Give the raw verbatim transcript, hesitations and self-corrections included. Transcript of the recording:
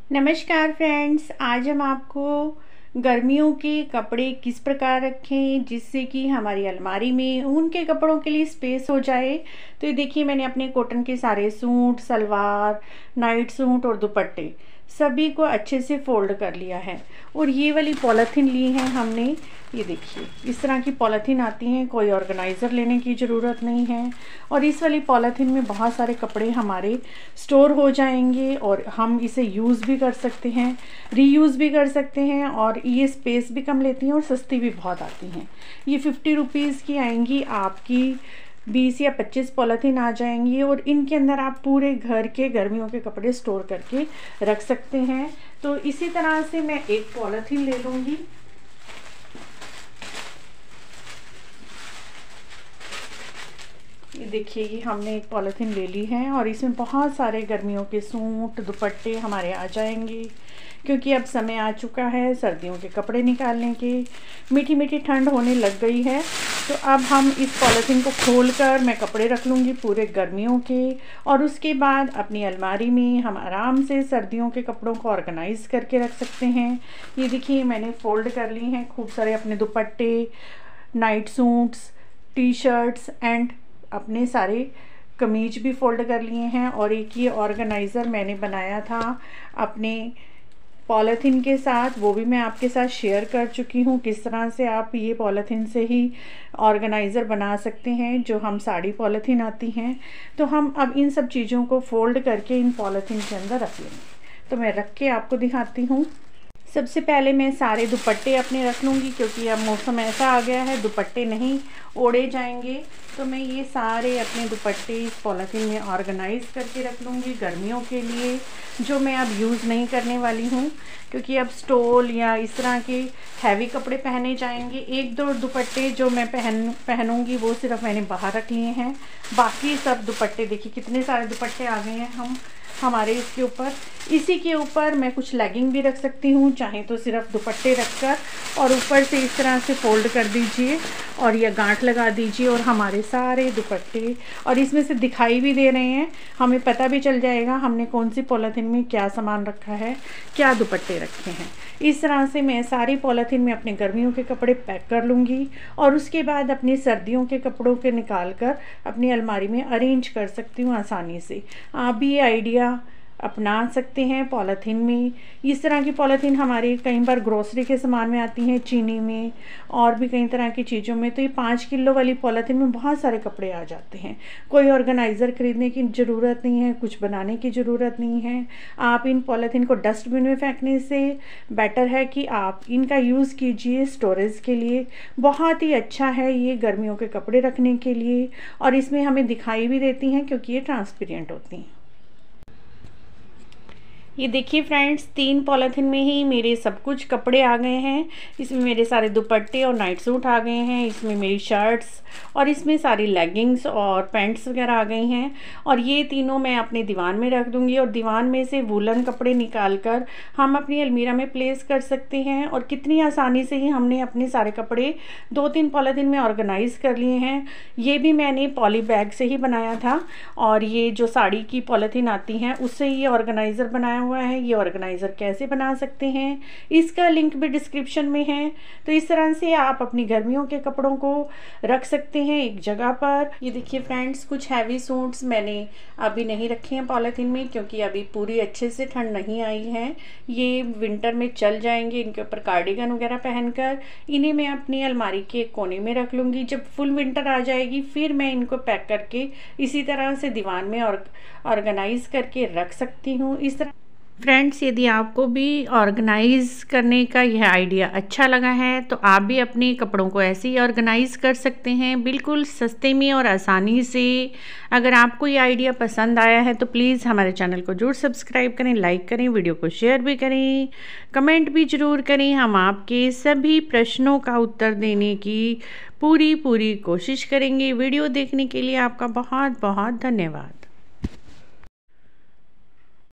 नमस्कार फ्रेंड्स, आज हम आपको गर्मियों के कपड़े किस प्रकार रखें जिससे कि हमारी अलमारी में ऊन के कपड़ों के लिए स्पेस हो जाए। तो ये देखिए, मैंने अपने कॉटन के सारे सूट, सलवार, नाइट सूट और दुपट्टे सभी को अच्छे से फोल्ड कर लिया है। और ये वाली पॉलीथीन ली है हमने। ये देखिए, इस तरह की पॉलीथीन आती हैं, कोई ऑर्गेनाइज़र लेने की ज़रूरत नहीं है। और इस वाली पॉलीथीन में बहुत सारे कपड़े हमारे स्टोर हो जाएंगे और हम इसे यूज़ भी कर सकते हैं, रीयूज़ भी कर सकते हैं। और ये स्पेस भी कम लेती हैं और सस्ती भी बहुत आती हैं। ये फिफ्टी रुपीज़ की आएंगी, आपकी बीस या पच्चीस पॉलीथीन आ जाएंगी और इनके अंदर आप पूरे घर के गर्मियों के कपड़े स्टोर करके रख सकते हैं। तो इसी तरह से मैं एक पॉलीथीन ले लूँगी। ये देखिए, ये हमने एक पॉलीथीन ले ली है और इसमें बहुत सारे गर्मियों के सूट, दुपट्टे हमारे आ जाएंगे, क्योंकि अब समय आ चुका है सर्दियों के कपड़े निकालने के। मीठी मीठी ठंड होने लग गई है, तो अब हम इस पॉलीथीन को खोलकर मैं कपड़े रख लूँगी पूरे गर्मियों के। और उसके बाद अपनी अलमारी में हम आराम से सर्दियों के कपड़ों को ऑर्गेनाइज करके रख सकते हैं। ये देखिए, मैंने फ़ोल्ड कर ली हैं खूब सारे अपने दुपट्टे, night suits, T shirts and अपने सारे कमीज भी फोल्ड कर लिए हैं। और एक ये ऑर्गेनाइज़र मैंने बनाया था अपने पॉलीथीन के साथ, वो भी मैं आपके साथ शेयर कर चुकी हूँ किस तरह से आप ये पॉलीथीन से ही ऑर्गेनाइज़र बना सकते हैं, जो हम साड़ी पॉलीथीन आती हैं। तो हम अब इन सब चीज़ों को फोल्ड करके इन पॉलीथीन के अंदर रख लेंगे। तो मैं रख के आपको दिखाती हूँ। सबसे पहले मैं सारे दुपट्टे अपने रख लूँगी, क्योंकि अब मौसम ऐसा आ गया है दुपट्टे नहीं ओढ़े जाएंगे। तो मैं ये सारे अपने दुपट्टे इस पॉलीथीन में ऑर्गेनाइज करके रख लूँगी गर्मियों के लिए, जो मैं अब यूज़ नहीं करने वाली हूँ, क्योंकि अब स्टोल या इस तरह के हैवी कपड़े पहने जाएंगे। एक दो दुपट्टे जो मैं पहन पहनूँगी वो सिर्फ मैंने बाहर रख लिए हैं। बाकी सब दुपट्टे देखिए, कितने सारे दुपट्टे आ गए हैं हम हमारे इसके ऊपर। इसी के ऊपर मैं कुछ लेगिंग भी रख सकती हूँ, चाहे तो सिर्फ दुपट्टे रखकर और ऊपर से इस तरह से फोल्ड कर दीजिए और यह गांठ लगा दीजिए और हमारे सारे दुपट्टे, और इसमें से दिखाई भी दे रहे हैं, हमें पता भी चल जाएगा हमने कौन सी पॉलीथीन में क्या सामान रखा है, क्या दुपट्टे रखे हैं। इस तरह से मैं सारी पॉलीथीन में अपने गर्मियों के कपड़े पैक कर लूँगी और उसके बाद अपने सर्दियों के कपड़ों के निकाल कर अपनी अलमारी में अरेंज कर सकती हूँ आसानी से। आप भी ये आइडिया अपना सकते हैं पॉलीथीन में। इस तरह की पॉलीथीन हमारे कई बार ग्रोसरी के सामान में आती हैं, चीनी में और भी कई तरह की चीज़ों में। तो ये पाँच किलो वाली पॉलीथीन में बहुत सारे कपड़े आ जाते हैं। कोई ऑर्गेनाइज़र खरीदने की ज़रूरत नहीं है, कुछ बनाने की ज़रूरत नहीं है। आप इन पॉलीथीन को डस्टबिन में फेंकने से बेटर है कि आप इनका यूज़ कीजिए स्टोरेज के लिए। बहुत ही अच्छा है ये गर्मियों के कपड़े रखने के लिए, और इसमें हमें दिखाई भी देती हैं क्योंकि ये ट्रांसपेरेंट होती हैं। ये देखिए फ्रेंड्स, तीन पॉलीथीन में ही मेरे सब कुछ कपड़े आ गए हैं। इसमें मेरे सारे दुपट्टे और नाइट सूट आ गए हैं, इसमें मेरी शर्ट्स और इसमें सारी लेगिंग्स और पैंट्स वगैरह आ गई हैं। और ये तीनों मैं अपने दीवान में रख दूँगी और दीवान में से वूलन कपड़े निकाल कर हम अपनी अलमीरा में प्लेस कर सकते हैं। और कितनी आसानी से ही हमने अपने सारे कपड़े दो तीन पॉलीथीन में ऑर्गेनाइज़ कर लिए हैं। ये भी मैंने पॉली बैग से ही बनाया था, और ये जो साड़ी की पॉलीथीन आती हैं उससे ये ऑर्गेनाइज़र बनाया हुआ है। ये ऑर्गेनाइज़र कैसे बना सकते हैं इसका लिंक भी डिस्क्रिप्शन में है। तो इस तरह से आप अपनी गर्मियों के कपड़ों को रख सकते हैं एक जगह पर। ये देखिए फ्रेंड्स, कुछ हैवी सूट्स मैंने अभी नहीं रखे हैं पॉलीथीन में, क्योंकि अभी पूरी अच्छे से ठंड नहीं आई है। ये विंटर में चल जाएंगे, इनके ऊपर कार्डिगन वगैरह पहनकर इन्हें मैं अपनी अलमारी के कोने में रख लूँगी। जब फुल विंटर आ जाएगी फिर मैं इनको पैक करके इसी तरह से दीवान में और ऑर्गेनाइज करके रख सकती हूँ। इस तरह फ्रेंड्स, यदि आपको भी ऑर्गेनाइज़ करने का यह आइडिया अच्छा लगा है तो आप भी अपने कपड़ों को ऐसे ही ऑर्गेनाइज़ कर सकते हैं, बिल्कुल सस्ते में और आसानी से। अगर आपको ये आइडिया पसंद आया है तो प्लीज़ हमारे चैनल को जरूर सब्सक्राइब करें, लाइक करें, वीडियो को शेयर भी करें, कमेंट भी ज़रूर करें। हम आपके सभी प्रश्नों का उत्तर देने की पूरी पूरी कोशिश करेंगे। वीडियो देखने के लिए आपका बहुत बहुत धन्यवाद।